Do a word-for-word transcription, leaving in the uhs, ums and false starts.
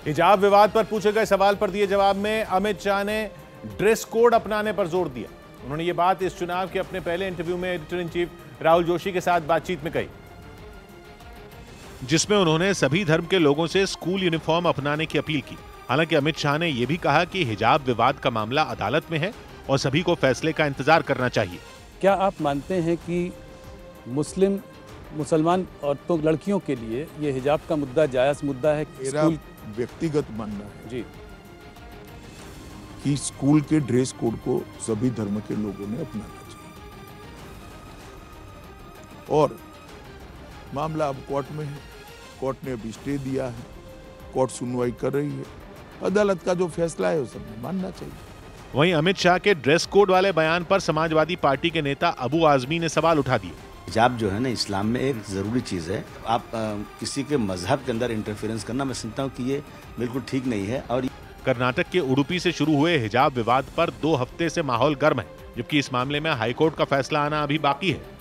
हिजाब विवाद पर पूछे गए सवाल पर दिए जवाब में अमित शाह ने ड्रेस कोड अपनाने पर जोर दिया। उन्होंने ये बात इस चुनाव के अपने पहले इंटरव्यू में editor in chief Rahul Joshi के साथ बातचीत में कही, जिसमें उन्होंने सभी धर्म के लोगों से स्कूल यूनिफॉर्म अपनाने की अपील की। हालांकि अमित शाह ने यह भी कहा कि हिजाब विवाद का मामला अदालत में है और सभी को फैसले का इंतजार करना चाहिए। क्या आप मानते हैं कि मुस्लिम मुसलमान औरतों लड़कियों के लिए ये हिजाब का मुद्दा जायज मुद्दा है? मेरा व्यक्तिगत मानना है जी कि स्कूल के ड्रेस कोड को सभी धर्म के लोगों ने अपनाना चाहिए और मामला अब कोर्ट में है। कोर्ट ने अभी स्टे दिया है, कोर्ट सुनवाई कर रही है। अदालत का जो फैसला है वो सबने मानना चाहिए। वहीं अमित शाह के ड्रेस कोड वाले बयान पर समाजवादी पार्टी के नेता अबू आजमी ने सवाल उठा दिए। हिजाब जो है ना इस्लाम में एक ज़रूरी चीज़ है। आप आ, किसी के मजहब के अंदर इंटरफेरेंस करना, मैं समझता हूँ कि ये बिल्कुल ठीक नहीं है। और कर्नाटक के उडुपी से शुरू हुए हिजाब विवाद पर दो हफ्ते से माहौल गर्म है, जबकि इस मामले में हाईकोर्ट का फैसला आना अभी बाकी है।